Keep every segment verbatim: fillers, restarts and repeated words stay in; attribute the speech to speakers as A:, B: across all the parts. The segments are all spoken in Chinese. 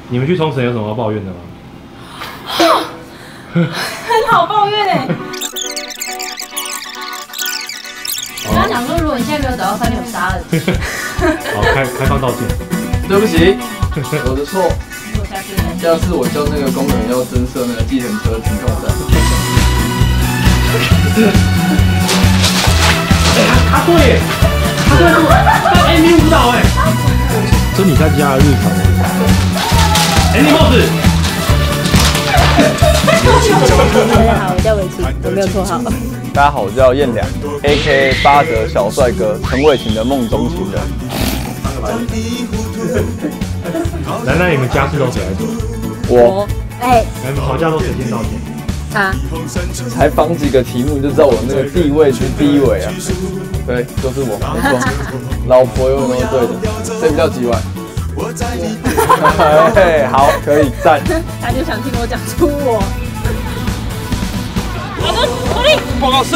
A: 你们去冲绳有什么要抱怨的吗？
B: 很好抱怨哎。我刚讲说，如果你现在没有找到饭店，我杀了你。
A: 好，开开放道歉。
C: 对不起，我的错。下次我叫那个工人要增设那个计程车停靠站。
A: 哎，他对，他对，他 M V 舞蹈哎，这你在家的日常。哎，你帽子。
D: 大家好，我叫伟琪，我没有绰号。
C: 大家好，我叫彦良 ，A K A 八德小帅哥，陈伟霆的梦中情人。
A: 楠楠，你们家事都谁来做？
C: 我。
D: 哎，
A: 你们吵架都谁先道歉？
D: 他。
C: 才仿几个题目就知道我那个地位是第一位啊。对，就是我，没错。老婆永远都是对的，这比较几万。嘿，好，可以赞。
D: 他就想听我讲出我。好的，努力。
C: 报告师。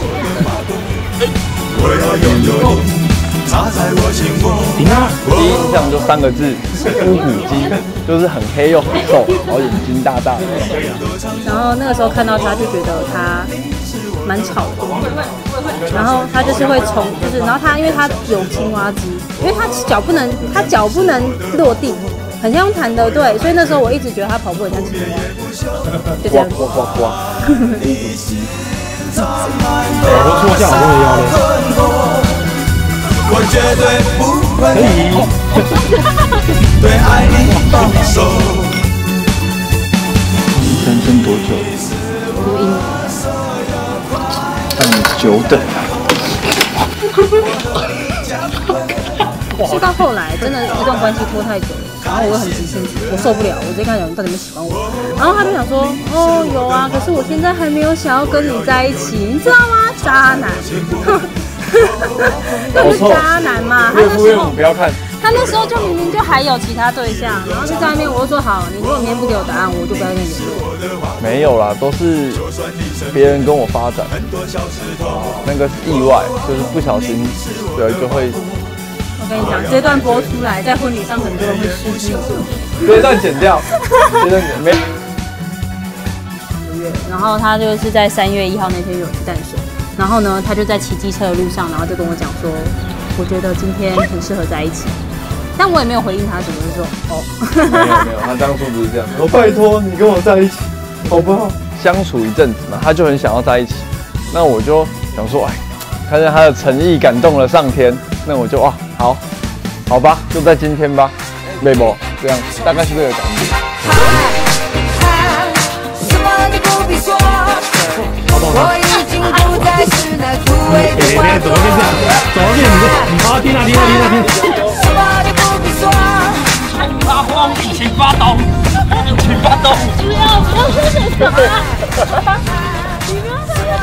E: 我要拥有你，插在我心窝。
A: 停啊！
C: 第一印象就三个字：乌骨鸡，就是很黑又很瘦，然后眼睛大大的。
D: 然后那个时候看到他，就觉得他蛮吵的。然后他就是会从，就是然后他因为他有青蛙肌，因为他脚不能，他脚不能落地，很像弹的，对，所以那时候我一直觉得他跑步很像青蛙，就这样。
C: 呱呱呱呱。
A: 我错下我都腰嘞。
E: 我绝对不会对爱你放手。
C: 你单身多久？
D: 录音。
C: 很久等啊。
D: 是到后来，真的，一段关系拖太久了，然后我又很急性子，我受不了，我直接跟他讲，你到底有没有喜欢我？然后他就想说，哦，有啊，可是我现在还没有想要跟你在一起，你知道吗？渣男，就是渣男嘛。他那时候
C: 不要看，
D: 他那时候就明明就还有其他对象，然后就在那边，我就说好，你如果明天不给我答案，我就不要跟你联络。
C: 没有啦，都是别人跟我发展，那个是意外，就是不小心，对，就会。
D: 我跟你讲，这段播出来，在婚礼上很多人会失之以
C: 这一段剪掉，这段剪没。
D: 然后他就是在三月一号那天有诞生，然后呢，他就在骑机车的路上，然后就跟我讲说，我觉得今天很适合在一起。但我也没有回应他什么，就说哦，
C: 没有没有，他当初不是这样。我拜托你跟我在一起，好不好？相处一阵子嘛，他就很想要在一起，那我就想说，哎，看见他的诚意感动了上天，那我就哇。好，好吧，就在今天吧，对不？这样大概是这个感觉。
A: 我已经不再是那枯萎的花朵。怎么变这样？怎么变？你你好，听啊听啊听啊听。发慌，引擎发动，引擎发动。不要不要说什么啊！你不要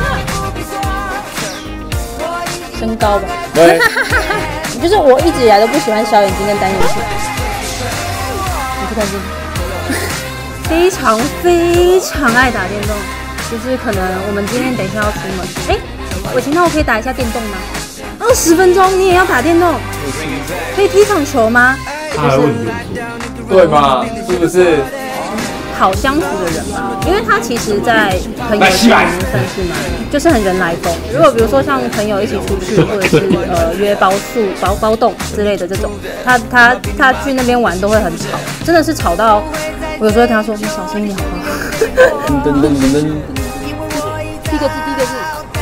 A: 这样。
D: 身高吧。
C: 对。
D: 就是我一直以来都不喜欢小眼睛跟单眼皮，你去看这个，非常非常爱打电动，就是可能我们今天等一下要出门，哎，伟霆，那我可以打一下电动吗？二十分钟你也要打电动？可以踢场球吗？
A: 就是
C: 对嘛，是不是？
D: 好相处的人吧，因为他其实，在朋友圈里面算是蛮，就是很人来疯。如果比如说像朋友一起出去，或者是呃约包宿、包包栋之类的这种，他他他去那边玩都会很吵，真的是吵到我有时候会跟他说：“你小声一点好不好？”
C: 噔噔噔噔，
D: 第一个字，第一个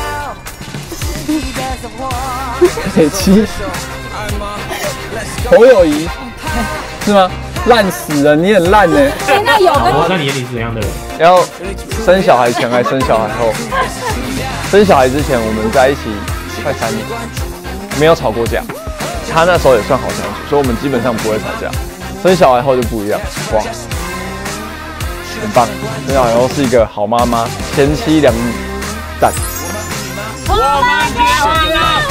D: 字。
C: 北七，侯友宜是吗？烂死了，你很烂呢。
D: 哎，那有跟
A: 我在你眼里是怎样的人？
C: 要生小孩前还生小孩后？生小孩之前我们在一起快三年，没有吵过架。他那时候也算好相处，所以我们基本上不会吵架。生小孩后就不一样，哇，很棒！生小孩后是一个好妈妈，贤妻良母，赞。
D: 我们结婚了。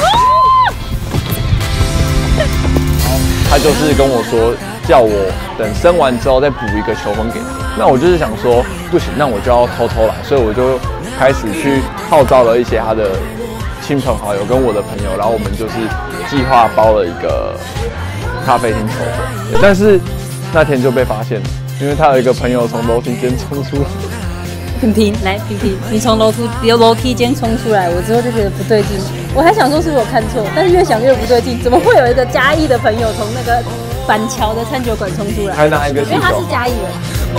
C: 他就是跟我说，叫我等生完之后再补一个求婚给他。那我就是想说，不行，那我就要偷偷来，所以我就开始去号召了一些他的亲朋好友跟我的朋友，然后我们就是计划包了一个咖啡厅求婚。但是那天就被发现， 因为他有一个朋友从楼梯间冲出来。
D: 平平，来平平，你从楼梯由楼梯间冲出来，我之后就觉得不对劲。我还想说是不是我看错，但是越想越不对劲，怎么会有一个嘉义的朋友从那个板桥的餐酒馆冲出来？
C: 还拿一个气球，
D: 因为他是嘉义人。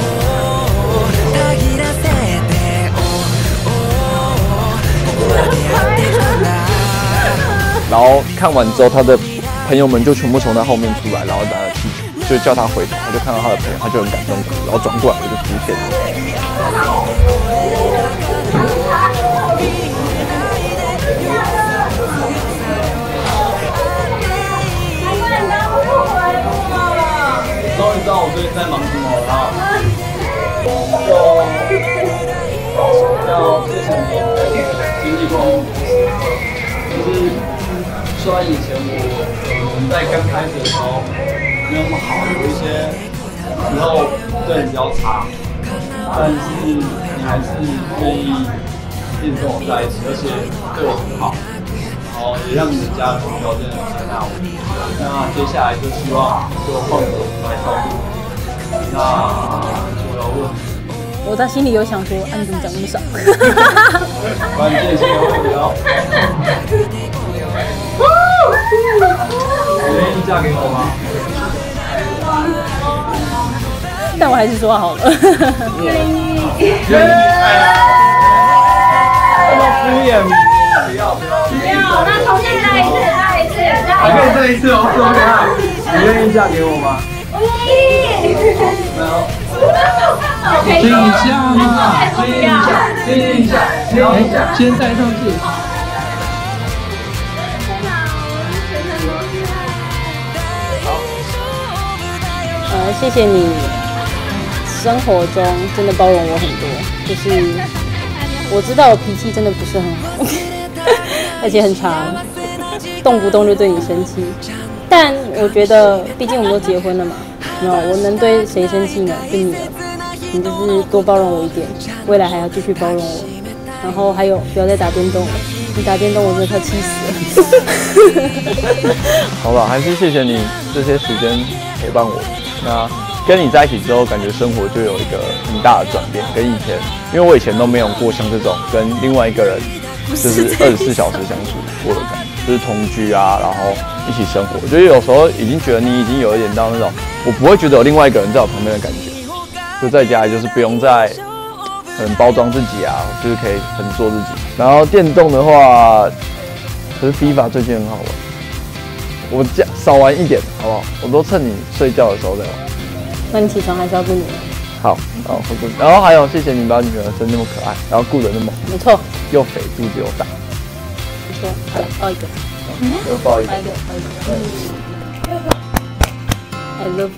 C: 然后看完之后，他的朋友们就全部从他后面出来，然后拿着气球，就叫他回头，他就看到他的朋友，他就很感动，然后转过来我就出现了。
A: 终于知道我最近在忙什么了，就要谢谢你经历过，就是虽然以前我们在刚开始的时候没有那么好，有一些时候对你比较差，但是你还是愿意一直跟我在一起，而且对我很好。然后也让你的家人条件接纳我。那接下来就希望就换我来照顾。那我要问，
D: 我在心里有想说，啊你怎么讲那么少？
A: 关键性的问题哦。你愿意嫁给我吗？
D: 但我还是说好了。
A: 愿意。愿意。这么敷衍。不要不要。
B: 不要，那重新来一次，来一次，
A: 还可以再一次哦，怎么样？你愿意嫁给我吗？
B: 愿意。
A: 没有。
B: 亲
A: 一下嘛，亲一下，亲一下，亲一下，先带上去。
D: 呃，谢谢你，生活中真的包容我很多，就是我知道我脾气真的不是很好。而且很长，动不动就对你生气。但我觉得，毕竟我们都结婚了嘛，没有我能对谁生气呢？对你了，你就是多包容我一点，未来还要继续包容我。然后还有，不要再打电动了，你打电动我真的快气死了。
C: 好了，还是谢谢你这些时间陪伴我。那跟你在一起之后，感觉生活就有一个很大的转变，跟以前，因为我以前都没有过像这种跟另外一个人。就是二十四小时相处过的感觉，就是同居啊，然后一起生活。我觉得有时候已经觉得你已经有一点到那种，我不会觉得有另外一个人在我旁边的感觉。就在家里就是不用再很包装自己啊，就是可以很做自己。然后电动的话，可是 FIFA 最近很好玩，我加少玩一点好不好？我都趁你睡觉的时候在玩。
D: 那你起床还是要顾女儿。
C: 好，然后会顾，然后还有谢谢你把女儿生那么可爱，然后顾得那么好。
D: 没错。
C: 又肥，肚子又大。
D: 没错，好，抱一个。
C: 又抱一个。
D: 抱一个，抱一个。I love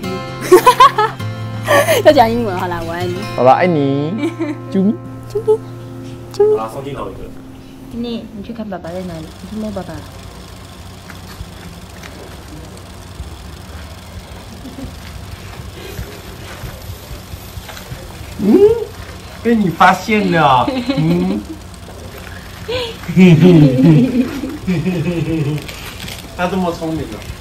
D: you。要讲英文，好啦，我爱你。
C: 好啦，爱你。啾咪，
D: 啾咪，啾咪。
A: 好啦，送镜头一个。
B: 你你去看爸爸在哪里？你去摸爸爸。
A: 嗯，被你发现了。嗯。他这么聪明啊！